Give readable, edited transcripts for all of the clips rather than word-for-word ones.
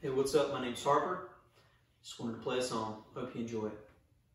Hey, what's up? My name's Harper. Just wanted to play a song. Hope you enjoy it.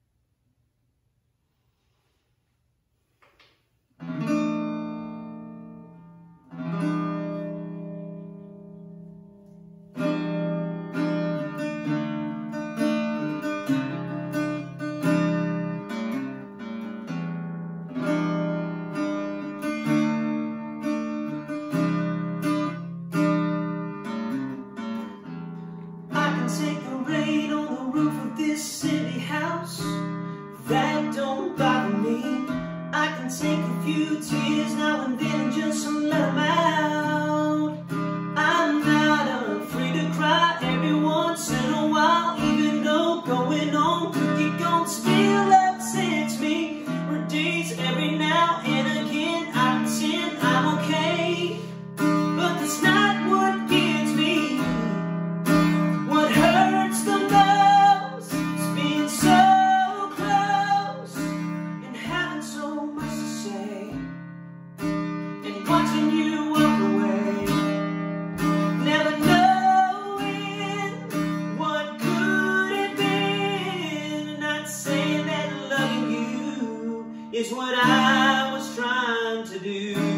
Take the rain on the roof of this city house. That don't bother me. I can take a few tears now and then and just let them out. I'm not afraid to cry every once in a while, even though going on could get gone still upsets me. For days every now and again I pretend I'm okay, but that's not what gets me. What hurts the most is being so close and having so much to say, and watching you walk away, never knowing what could have been. Not saying that loving you is what I was trying to do.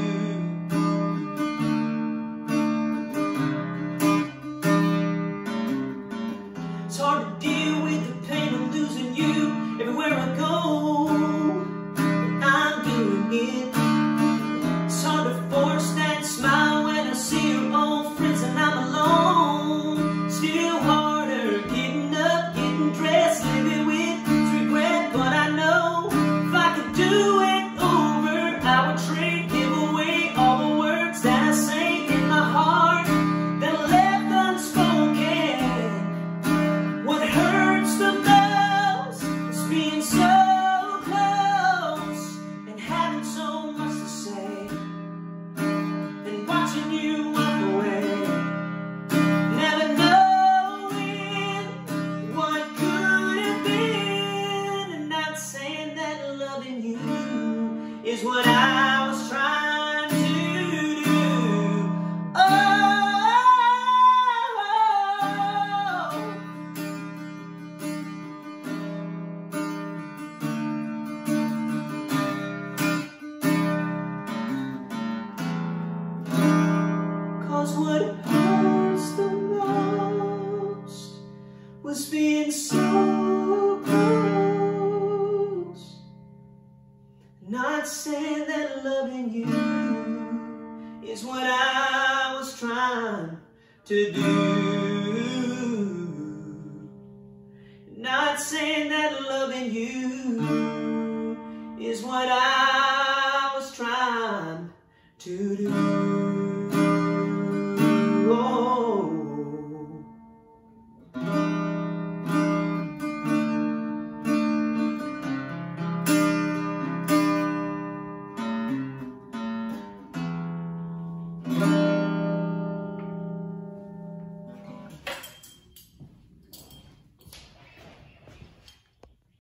It's hard to deal with the pain of losing you everywhere I go, and I'm doing it. It's hard to force that smile when I see your old friends and I'm alone. Still harder getting up, getting dressed, living with regret. But I know if I could do it over, I would trade, give away all the words that I say in my heart that I left unspoken. What hurts the most is being so close and having so much to say, and watching you walk away, never knowing what could have been. And not saying that loving you is what I was trying to do. Oh, 'cause what hurts the most was being so close. Not saying that loving you is what I was trying to do. Not saying that loving you is what I was trying to do.